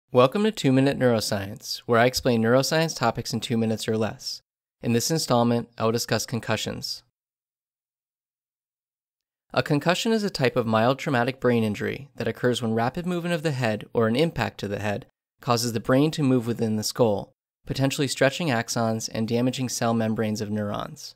Welcome to 2-Minute Neuroscience, where I explain neuroscience topics in 2 minutes or less. In this installment, I will discuss concussions. A concussion is a type of mild traumatic brain injury that occurs when rapid movement of the head or an impact to the head causes the brain to move within the skull, potentially stretching axons and damaging cell membranes of neurons.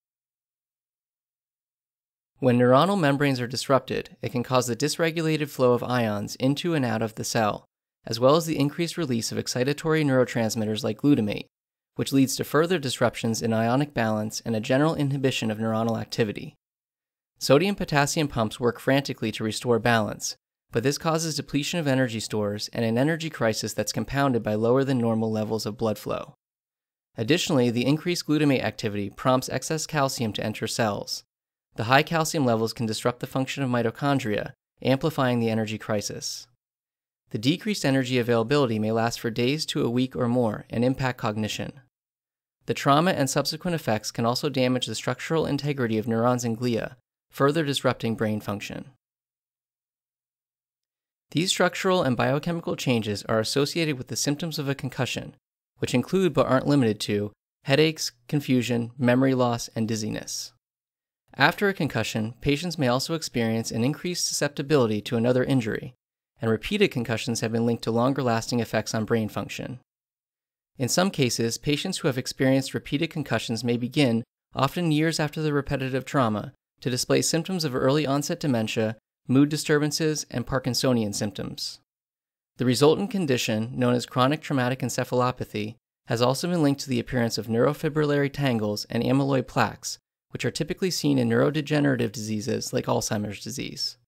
When neuronal membranes are disrupted, it can cause the dysregulated flow of ions into and out of the cell, as well as the increased release of excitatory neurotransmitters like glutamate, which leads to further disruptions in ionic balance and a general inhibition of neuronal activity. Sodium-Potassium pumps work frantically to restore balance, but this causes depletion of energy stores and an energy crisis that's compounded by lower than normal levels of blood flow. Additionally, the increased glutamate activity prompts excess calcium to enter cells. The high calcium levels can disrupt the function of mitochondria, amplifying the energy crisis. The decreased energy availability may last for days to a week or more and impact cognition. The trauma and subsequent effects can also damage the structural integrity of neurons and glia, further disrupting brain function. These structural and biochemical changes are associated with the symptoms of a concussion, which include but aren't limited to headaches, confusion, memory loss, and dizziness. After a concussion, patients may also experience an increased susceptibility to another injury, and repeated concussions have been linked to longer-lasting effects on brain function. In some cases, patients who have experienced repeated concussions may begin, often years after the repetitive trauma, to display symptoms of early-onset dementia, mood disturbances, and Parkinsonian symptoms. The resultant condition, known as chronic traumatic encephalopathy, has also been linked to the appearance of neurofibrillary tangles and amyloid plaques, which are typically seen in neurodegenerative diseases like Alzheimer's disease.